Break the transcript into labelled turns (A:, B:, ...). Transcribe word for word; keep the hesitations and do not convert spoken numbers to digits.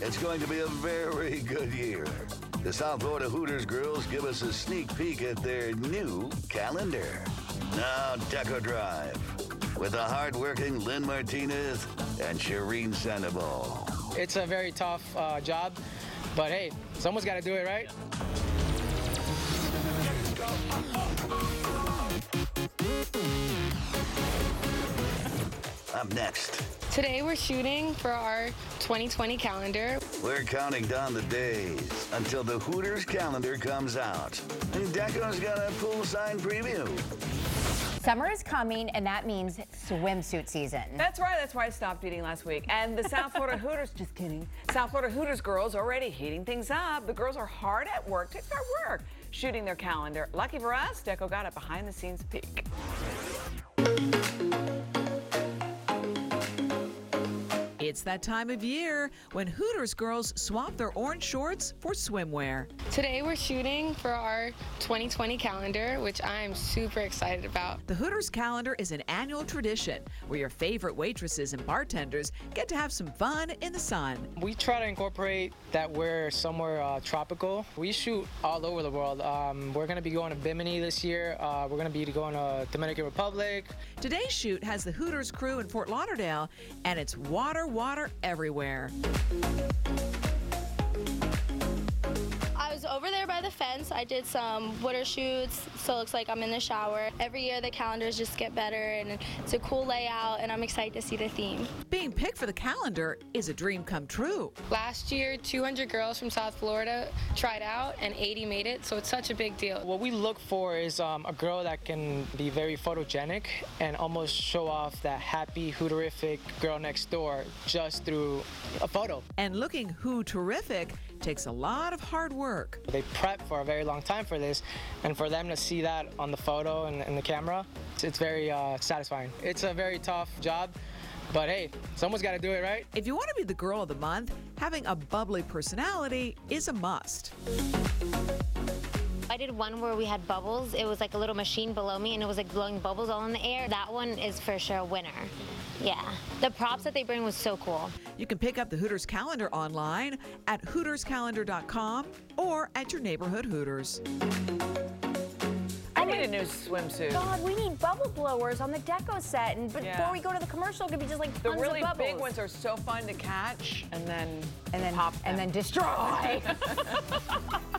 A: It's going to be a very good year. The South Florida Hooters girls give us a sneak peek at their new calendar. Now, Deco Drive with the hard-working Lynn Martinez and Shireen Sandoval.
B: It's a very tough uh, job, but hey, someone's got to do it, right?
A: Up next.
C: Today we're shooting for our twenty twenty calendar.
A: We're counting down the days until the Hooters calendar comes out. And Deco's got a poolside preview.
D: Summer is coming, and that means swimsuit season.
E: That's right. That's why I stopped eating last week. And the South Florida Hooters, just kidding. South Florida Hooters girls already heating things up. The girls are hard at work to start work, shooting their calendar. Lucky for us, Deco got a behind-the-scenes peek.
F: It's that time of year when Hooters girls swap their orange shorts for swimwear.
C: Today we're shooting for our twenty twenty calendar, which I'm super excited about.
F: The Hooters calendar is an annual tradition where your favorite waitresses and bartenders get to have some fun in the sun.
B: We try to incorporate that we're somewhere uh, tropical. We shoot all over the world. Um, we're going to be going to Bimini this year. Uh, we're going to be going to Dominican Republic.
F: Today's shoot has the Hooters crew in Fort Lauderdale, and it's water, water everywhere.
G: I was over there by the fence. I did some water shoots, so it looks like I'm in the shower. Every year the calendars just get better, and it's a cool layout, and I'm excited to see the theme.
F: Being picked for the calendar is a dream come true.
C: Last year, two hundred girls from South Florida tried out, and eighty made it, so it's such a big deal.
B: What we look for is um, a girl that can be very photogenic and almost show off that happy, Hooterific girl next door just through a photo.
F: And looking Hoo-terrific takes a lot of hard work.
B: They prep for a very long time for this, and for them to see that on the photo and, and the camera, it's, it's very uh, satisfying. It's a very tough job, but hey, someone's got to do it, right?
F: If you want to be the girl of the month, having a bubbly personality is a must.
H: I did one where we had bubbles. It was like a little machine below me, and it was like blowing bubbles all in the air. That one is for sure a winner. Yeah. The props that they bring was so cool.
F: You can pick up the Hooters calendar online at hooters calendar dot com or at your neighborhood Hooters.
E: I need a new swimsuit.
D: God, we need bubble blowers on the Deco set, and
E: Yeah.
D: before we go to the commercial, it could be just like
E: The
D: tons
E: really
D: of bubbles.
E: big ones are so fun to catch and then
D: and then
E: pop
D: and
E: them.
D: then destroy.